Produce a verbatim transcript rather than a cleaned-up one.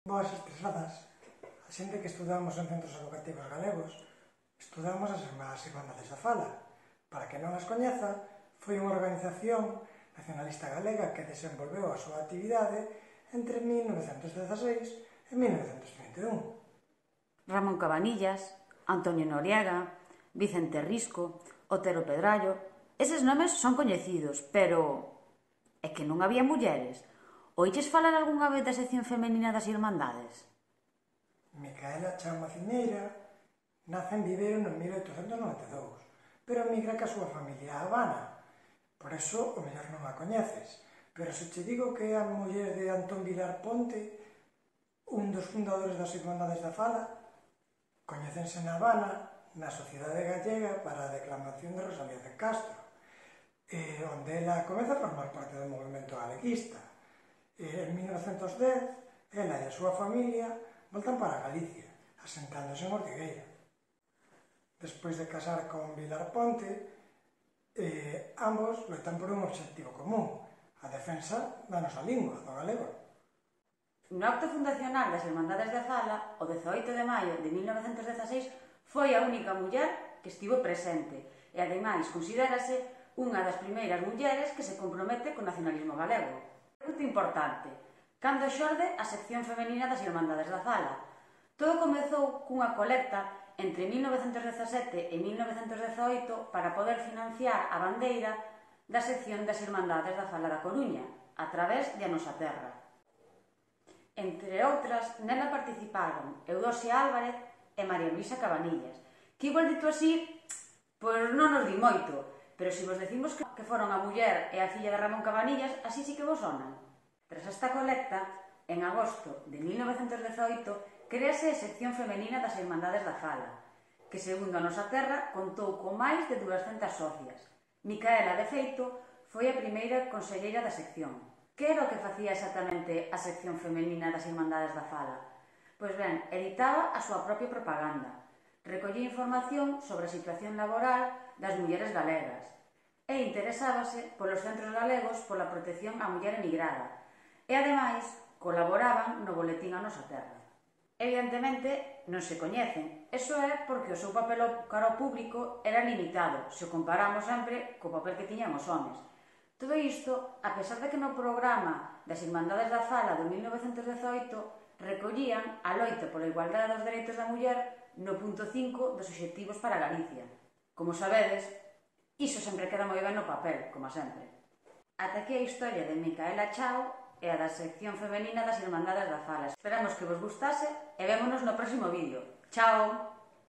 Boas estresadas. A xente que estudamos en centros educativos galegos estudamos as Irmandades da Fala. Para que non as coñeza, foi unha organización nacionalista galega que desenvolveu a súa actividade entre mil novecentos dezaseis e mil novecentos trinta e un. Ramón Cabanillas, Antonio Noriega, Vicente Risco, Otero Pedrallo... Eses nomes son coñecidos, pero... é que non había mulleres. Oiches falar algunha vez da sección femenina das Irmandades? Micaela Chao Maciñeira nace en Viveiro no mil oitocentos noventa e dous, pero emigra ca súa familia a Habana. Por eso, o mellor non a coñeces. Pero se che digo que é a muller de Antón Vilar Ponte, un dos fundadores das Irmandades da Fala, coñécense na Habana, na Sociedade Gallega para a Declamación de Rosalía de Castro, eh, onde ela comeza a formar parte do movimento galeguista. Eh, en mil novecentos dez, ela e a súa familia voltan para Galicia, asentándose en Ortigueira. Despois de casar con Vilar Ponte, eh, ambos loitan por un obxectivo común, a defensa da nosa lingua, do galego. No acto fundacional das Irmandades da Fala, o dezaoito de maio de mil novecentos dezaseis, foi a única muller que estivo presente e, ademais, considérase unha das primeiras mulleres que se compromete co nacionalismo galego. Punto importante. Cando xorde a sección femenina das Irmandades da Fala? Todo comezou cunha colecta entre mil novecentos dezasete e mil novecentos dezaoito para poder financiar a bandeira da sección das Irmandades da Fala da Coruña, a través de A Nosa Terra. Entre outras, nela participaron Eudoxia Álvarez e María Luisa Cabanillas, que igual dito así, pois non nos di moito, pero se vos decimos que foron a muller e a filla de Ramón Cabanillas, así sí que vos sonan. Tras esta colecta, en agosto de mil novecentos dezaoito, créase a sección femenina das Irmandades da Fala, que, segundo A Nosa Terra, contou con máis de duascentas socias. Micaela, de feito, foi a primeira conselleira da sección. Que era o que facía exactamente a sección femenina das Irmandades da Fala? Pois ben, editaba a súa propia propaganda, recollía información sobre a situación laboral das mulleres galegas e interesábase polos centros galegos pola protección á muller emigrada e, ademais, colaboraban no boletín A Nosa Terra. Evidentemente, non se coñecen. Iso é porque o seu papel cara ao público era limitado, se o comparamos sempre co papel que tiñan os homes. Todo isto, a pesar de que no programa das Irmandades da Fala do mil novecentos dezaoito recollían a loita pola igualdade dos dereitos da muller no punto cinco dos obxectivos para Galicia. Como sabedes, iso sempre queda moi ben no papel, como sempre. Ata aquí a historia de Micaela Chao e a da sección femenina das Irmandades da Fala. Esperamos que vos gustase e vémonos no próximo vídeo. Chao!